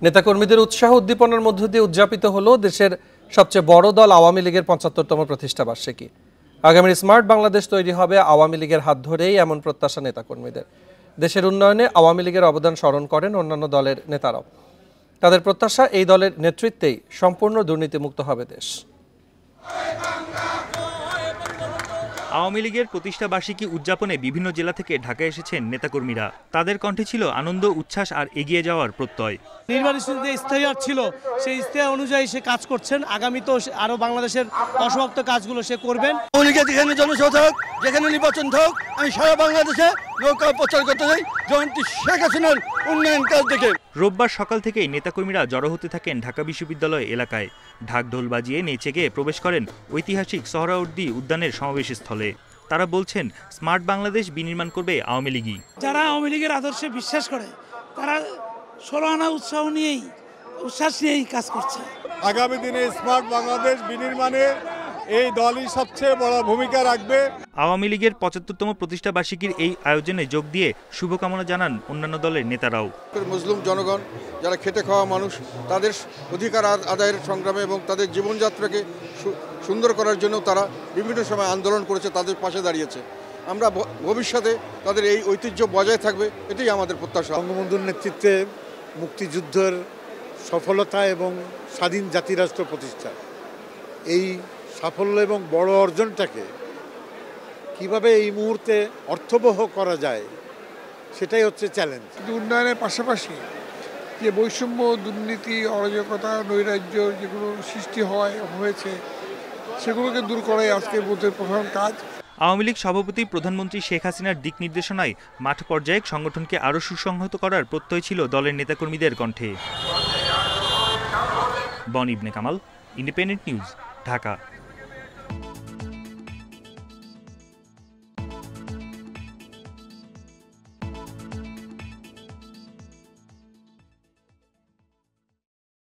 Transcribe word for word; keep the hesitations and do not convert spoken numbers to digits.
নেতাকর্মীদের উৎসাহ উদ্দীপনার মধ্য দিয়ে উদযাপিত হলো দেশের সবচেয়ে বড় দল আওয়ামী লীগের পঁচাত্তরতম প্রতিষ্ঠাবার্ষিকী। আগামীর স্মার্ট বাংলাদেশ তৈরি হবে আওয়ামী লীগের হাত ধরেই, এমন প্রত্যাশা নেতাকর্মীদের। দেশের উন্নয়নে আওয়ামী লীগের অবদান স্মরণ করেন অন্যান্য দলের নেতারাও। তাদের প্রত্যাশা, এই দলের নেতৃত্বেই সম্পূর্ণ দুর্নীতিমুক্ত হবে দেশ। আওয়ামী লীগের প্রতিষ্ঠা বার্ষিকী উদযাপনে বিভিন্ন জেলা থেকে ঢাকায় এসেছেন নেতাকর্মীরা। তাদের কণ্ঠে ছিল আনন্দ, উচ্ছ্বাস আর এগিয়ে যাওয়ার প্রত্যয়। নির্বাচন যে ইস্তেহার ছিল সেই ইস্তেহার অনুযায়ী সে কাজ করছেন। আগামীতেও আরো বাংলাদেশের অসমাপ্ত কাজগুলো সে করবেন। যেখানে জনসভা হোক, যেখানে নির্বাচন হোক, আমি সারা বাংলাদেশে নৌকা প্রচার করতে যাই জয়ন্তী শেখ হাসিনার উন্নয়ন কাজ দেখে। রোববার সকাল থেকেই নেতাকর্মীরা জড়ো হতে থাকেন ঢাকা বিশ্ববিদ্যালয় এলাকায়। ঢাক ঢোল বাজিয়ে নেচে গিয়ে প্রবেশ করেন ঐতিহাসিক সোহরাওয়ার্দী উদ্যানের সমাবেশ স্থলে। তারা বলছেন, স্মার্ট বাংলাদেশ বিনির্মাণ করবে আওয়ামী লীগই। যারা আওয়ামী লীগের আদর্শে বিশ্বাস করে তারা ষোলো আনা উৎসাহ নিয়েই উচ্ছ্বাস নিয়েই কাজ করছে। আগামী দিনে স্মার্ট বাংলাদেশ বিনির্মাণে এই দলই সবচেয়ে বড় ভূমিকা রাখবে। আওয়ামী লীগের পঁচাত্তরতম প্রতিষ্ঠা বার্ষিকীর এই আয়োজনে যোগ দিয়ে শুভকামনা জানান অন্যান্য দলের নেতারাও। মুসলিম জনগণ যারা খেটে খাওয়া মানুষ, তাদের অধিকার আদায়ের সংগ্রামে এবং তাদের জীবনযাত্রাকে সুন্দর করার জন্য তারা বিভিন্ন সময় আন্দোলন করেছে, তাদের পাশে দাঁড়িয়েছে। আমরা ভবিষ্যতে তাদের এই ঐতিহ্য বজায় থাকবে, এটাই আমাদের প্রত্যাশা। বঙ্গবন্ধুর নেতৃত্বে মুক্তিযুদ্ধের সফলতা এবং স্বাধীন জাতিরাষ্ট্র প্রতিষ্ঠা, এই সাফল্য এবং বড় অর্জনটাকে কিভাবে এই মুহূর্তে অর্থবহ করা যায়, সেটাই হচ্ছে চ্যালেঞ্জ। উন্নয়নের পাশাপাশি যে বৈষম্য, দুর্নীতি, অরাজকতা, নৈরাজ্য যেগুলো সৃষ্টি হয় হয়েছে সেগুলোকে দূর করাই আজকের বুথের প্রধান কাজ। আওয়ামী লীগ সভাপতি প্রধানমন্ত্রী শেখ হাসিনার দিক নির্দেশনায় মাঠ পর্যায়ে সংগঠনকে আরও সুসংহত করার প্রত্যয় ছিল দলের নেতাকর্মীদের কণ্ঠে। বন ইবনে কামাল, ইন্ডিপেন্ডেন্ট নিউজ, ঢাকা।